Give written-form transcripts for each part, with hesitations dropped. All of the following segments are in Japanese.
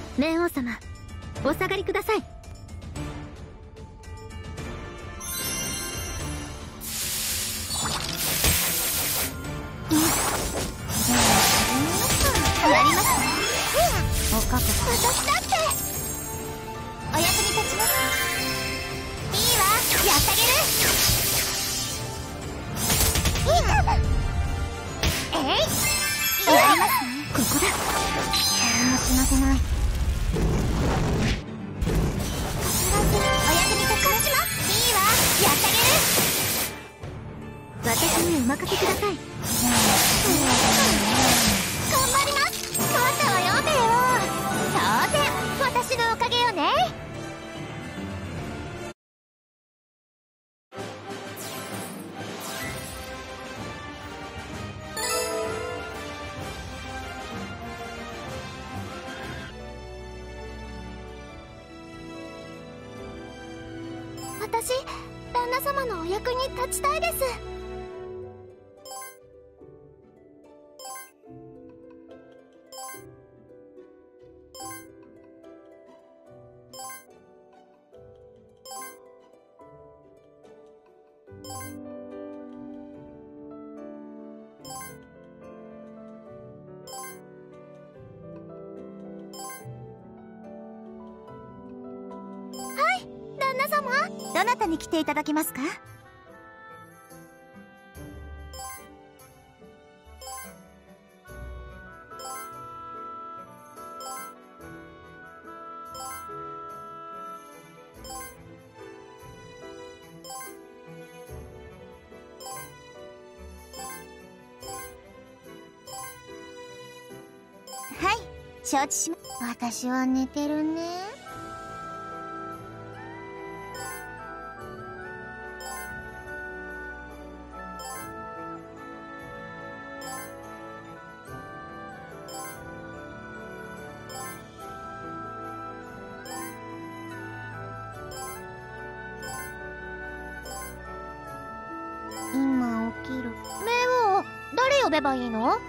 冥王様、お下がりください。 やりますね。お覚悟。私だってお役に立ちます。いいわ、やってあげる。えい、やりますね。 ここだ。 何もしませない。お役に立ちます。いいわ、やってあげる。 私にお任せください。 頑張ります。勝ったわよ、帝王。当然私のおかげよね。私、旦那様のお役に立ちたいです。旦那様、どなたに来ていただきますか？はい、承知しま。私は寝てるね。今起きる。冥王、誰呼べばいいの？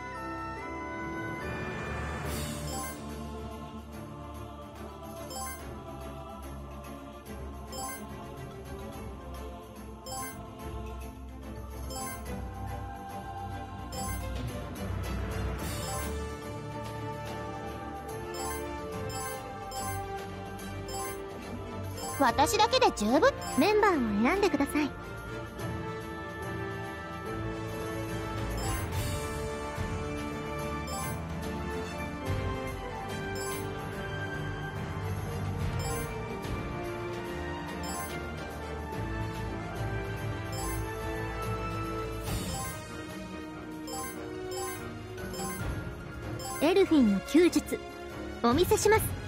私だけで十分。 メンバーを選んでください。エルフィンの弓術、お見せします。